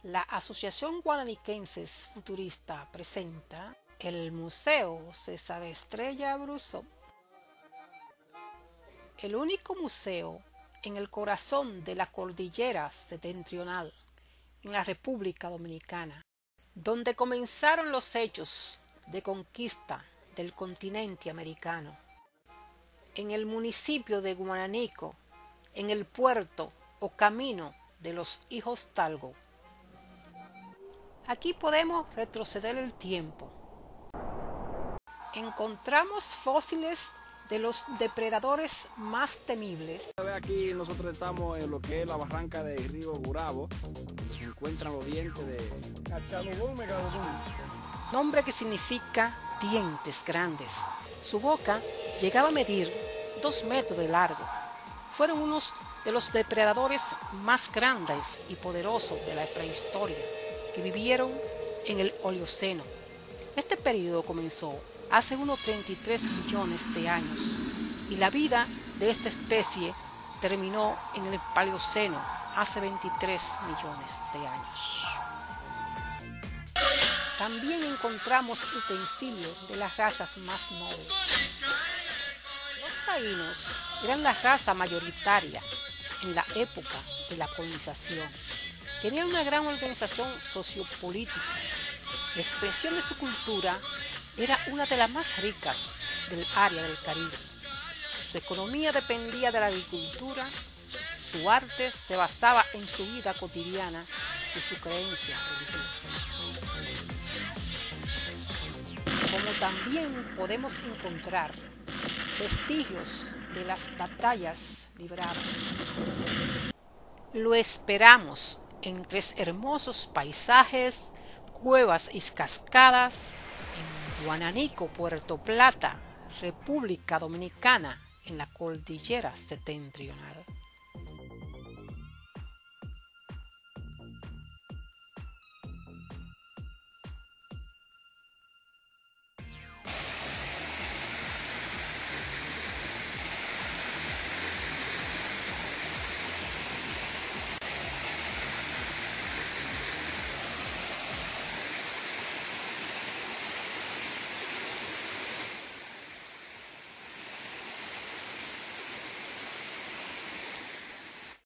La Asociación Guananiquenses Futurista presenta el Museo César Estrella Brusó, el único museo en el corazón de la cordillera septentrional, en la República Dominicana, donde comenzaron los hechos de conquista del continente americano. En el municipio de Guananico, en el puerto o camino de los hijos Talgo. Aquí podemos retroceder el tiempo. Encontramos fósiles de los depredadores más temibles. Aquí nosotros estamos en lo que es la barranca del río Gurabo, donde se encuentran los dientes de Cachalobón Megalodón, Nombre que significa dientes grandes. Su boca llegaba a medir 2 metros de largo. Fueron unos de los depredadores más grandes y poderosos de la prehistoria, que vivieron en el Oligoceno. Este periodo comenzó hace unos 33 millones de años y la vida de esta especie terminó en el Paleoceno hace 23 millones de años. También encontramos utensilios de las razas más nobles. Los taínos eran la raza mayoritaria en la época de la colonización. Tenían una gran organización sociopolítica. La expresión de su cultura era una de las más ricas del área del Caribe. Su economía dependía de la agricultura, su arte se basaba en su vida cotidiana y su creencia religiosa. Como también podemos encontrar vestigios de las batallas libradas. Lo esperamos en 3 hermosos paisajes, cuevas y cascadas en Guananico, Puerto Plata, República Dominicana, en la cordillera septentrional.